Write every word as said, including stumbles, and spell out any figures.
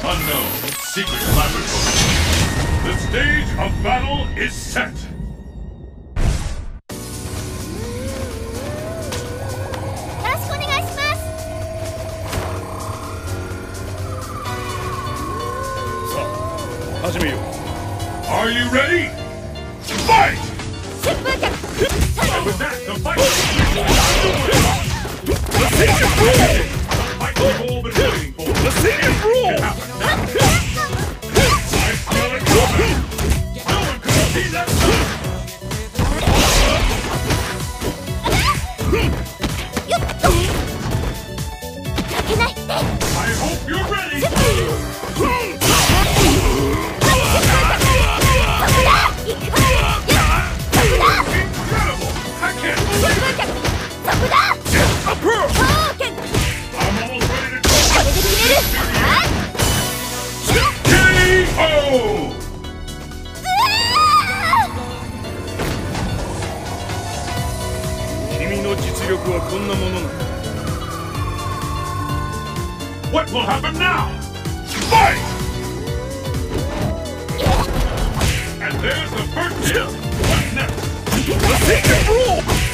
unknown secret laboratory. The stage of battle is set. Are you ready? Fight! And with that, the fight is the fight we've all been waiting for. Anything can happen now. I smell it coming. No one could have seen that coming. I hope you're ready. Incredible! I can't believe it! Yes, a pearl! I'm almost ready to go! K O! What will happen now? Fight! And there's the first kill! What's next? The secret rule!